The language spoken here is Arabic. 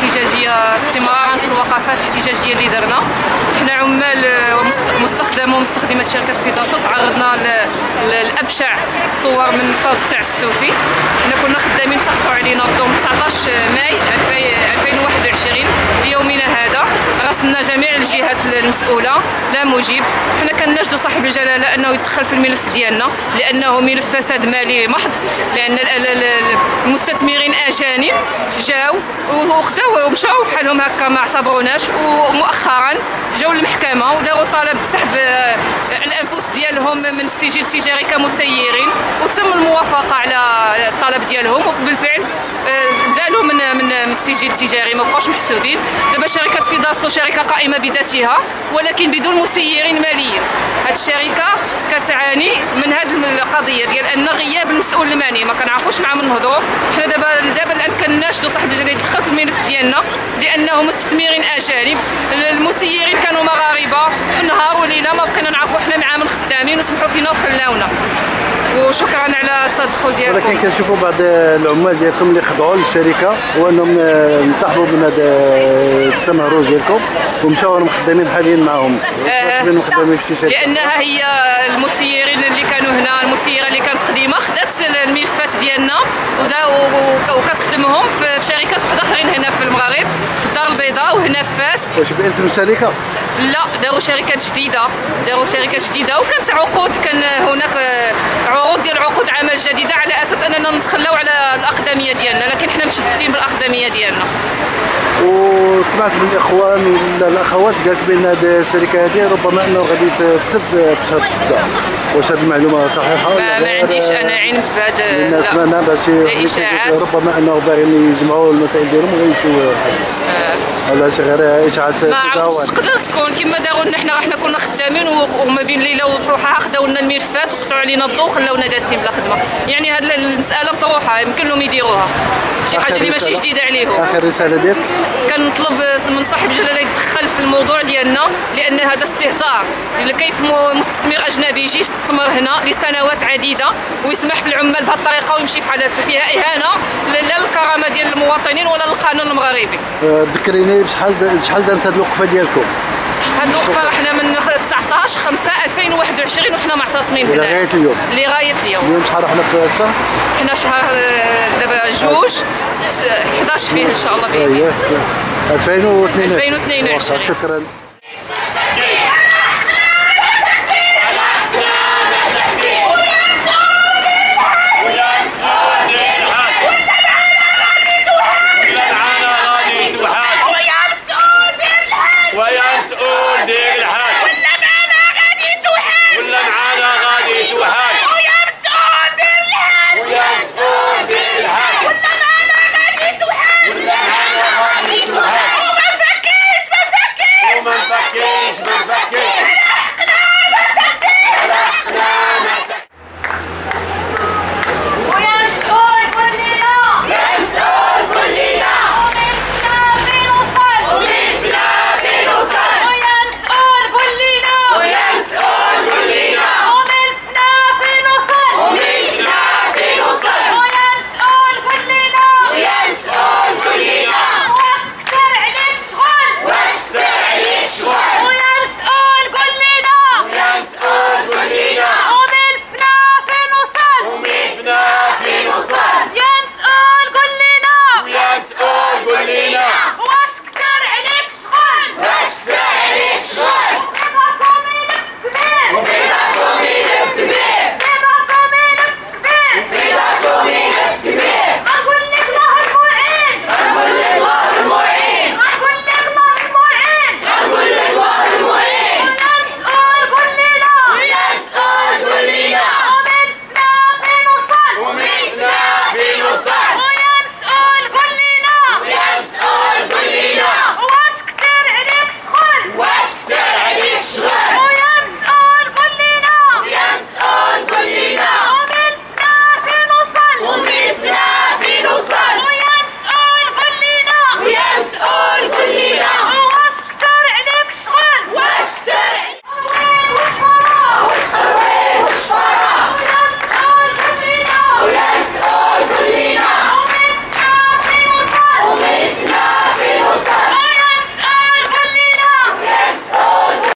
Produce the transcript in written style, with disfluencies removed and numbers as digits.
الاحتجاجيه استمرارا في الوقفات الاحتجاجيه اللي درنا. حنا عمال ومستخدمات شركه فيداسو تعرضنا لابشع صور من الطرد التعسفي. حنا كنا خدامين تقطعوا علينا الضوء 19 ماي 2021 ليومنا هذا. راسلنا جميع الجهات المسؤوله لا مجيب. حنا كنناشدوا صاحب الجلاله انه يدخل في الملف ديالنا لانه ملف فساد مالي محض، لان المستثمرين اجانب جاو وخداو ومشاو بحالهم هكا ما اعتبروناش، ومؤخرا جاو للمحكمه وداروا طلب بسحب الانفس ديالهم من السجل التجاري كمسيرين، وتم الموافقه على الطلب ديالهم، وبالفعل زالوا من السجل التجاري، ما بقاوش محسوبين. دابا شركه فيداسو شركه قائمه بذاتها ولكن بدون مسيرين ماليين. هذه الشركه كتعاني من هذه القضيه ديال ان غياب المسؤول المعني، ما كنعرفوش مع من نهضروا. حنا دابا الان كنناشدوا صاحب الجلاله يدخل في الملف ديالنا لانه مستثمرين اجانب، المسيرين كانوا مغاربه، في النهار وليله ما بقينا نعرفوا حنا مع من خدامين وسمحوا فينا وخلاونا. وشكرا على التدخل ديالكم. ولكن كنشوفوا بعض العمال ديالكم اللي خضعوا للشركه وانهم انسحبوا من هذا التمهر ديالكم ومشاو راهم خدامين حاليا معاهم، لانها هي المسيرين اللي كانوا هنا، المسيره اللي كانت قديمه خدات الملفات ديالنا وكتخدمهم في شركات اخرين هنا في المغرب، في الدار البيضاء وهنا في فاس. واش باسم الشركه؟ لا، داروا شركات جديده وكانت عقود، كان هناك عروض ديال عقود عمل جديده على اساس اننا نتخلاو على الاقدميه ديالنا، لكن حنا مشدودين بالاقدميه ديالنا. وسمعت من الاخوان ولا الاخوات قالت بان هذه الشركه هذه ربما انه غادي تسد في شهر 6. واش هذه المعلومه صحيحه؟ ما عنديش انا علم بهذا. الناس سمعنا باش ربما انه باغيين يجمعوا المسائل ديالهم وغيمشيو ولا شي غير اشاعات. ما عرفتش تقدر تكون كما داروا لنا. حنا كنا خدامين وما بين ليله وطروحه خداو لنا الملفات وقطعوا علينا الضوء وخلاونا جالسين بلا خدمه. يعني هذه المساله مطروحه يمكن لهم يديروها، شي حاجه اللي ماشي جديده عليهم. اخر رساله ديالك؟ كنطلب من صاحب الجلاله يتدخل في الموضوع ديالنا، لان هذا استهتار. كيف مستثمر اجنبي يجي يستثمر هنا لسنوات عديده ويسمح في العمال بهذه الطريقه ويمشي في حالته، فيها اهانه لا للكرامه ديال المواطنين ولا للقانون المغربي. ذكريني شحال دامت هذه الوقفه ديالكم؟ هذه الوقفه حنا من 19/5/2021 وحنا معتصمين هنا لغايه اليوم. اليوم شحال حنا في الشهر؟ حنا شهر دابا 11 فيه ان شاء الله باذن الله. 2022. شكرا.